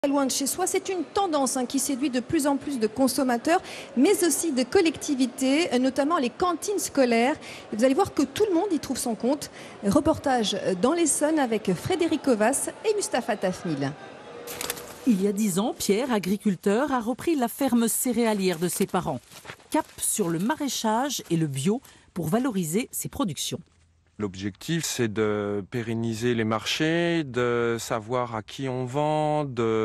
Loin de chez soi, c'est une tendance qui séduit de plus en plus de consommateurs, mais aussi de collectivités, notamment les cantines scolaires. Et vous allez voir que tout le monde y trouve son compte. Reportage dans l'Essonne avec Frédéric Ovas et Mustapha Tafnil. Il y a 10 ans, Pierre, agriculteur, a repris la ferme céréalière de ses parents. Cap sur le maraîchage et le bio pour valoriser ses productions. L'objectif, c'est de pérenniser les marchés, de savoir à qui on vend,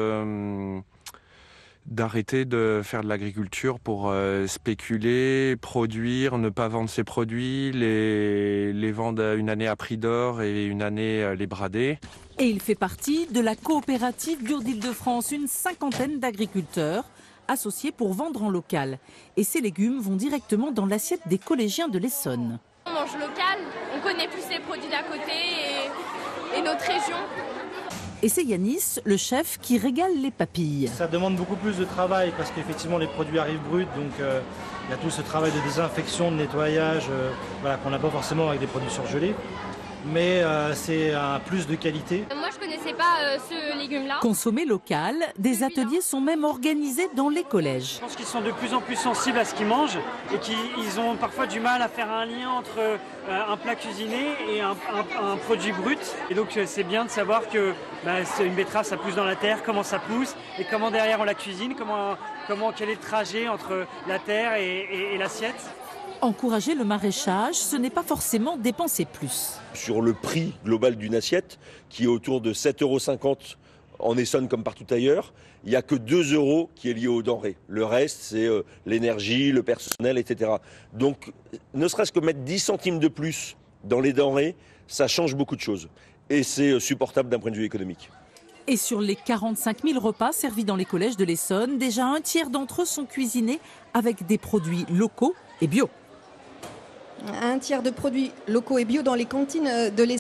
d'arrêter de faire de l'agriculture pour spéculer, produire, ne pas vendre ses produits, les vendre une année à prix d'or et une année les brader. Et il fait partie de la coopérative Bio d'Île-de-France, une cinquantaine d'agriculteurs associés pour vendre en local. Et ces légumes vont directement dans l'assiette des collégiens de l'Essonne. On mange local, on connaît plus les produits d'à côté et notre région. Et c'est Yanis, le chef, qui régale les papilles. Ça demande beaucoup plus de travail parce qu'effectivement les produits arrivent bruts, donc il y a tout ce travail de désinfection, de nettoyage qu'on n'a pas forcément avec des produits surgelés. Mais c'est un plus de qualité. Moi je connaissais pas ce légume-là. Consommé local, des ateliers sont même organisés dans les collèges. Je pense qu'ils sont de plus en plus sensibles à ce qu'ils mangent et qu'ils ont parfois du mal à faire un lien entre un plat cuisiné et un produit brut. Et donc c'est bien de savoir que une betterave ça pousse dans la terre, comment ça pousse et comment derrière on la cuisine, quel est le trajet entre la terre et l'assiette. Encourager le maraîchage, ce n'est pas forcément dépenser plus. Sur le prix global d'une assiette, qui est autour de 7,50 € en Essonne comme partout ailleurs, il n'y a que 2 € qui est lié aux denrées. Le reste, c'est l'énergie, le personnel, etc. Donc, ne serait-ce que mettre 10 centimes de plus dans les denrées, ça change beaucoup de choses. Et c'est supportable d'un point de vue économique. Et sur les 45 000 repas servis dans les collèges de l'Essonne, déjà un tiers d'entre eux sont cuisinés avec des produits locaux et bio. Un tiers de produits locaux et bio dans les cantines de l'Essonne.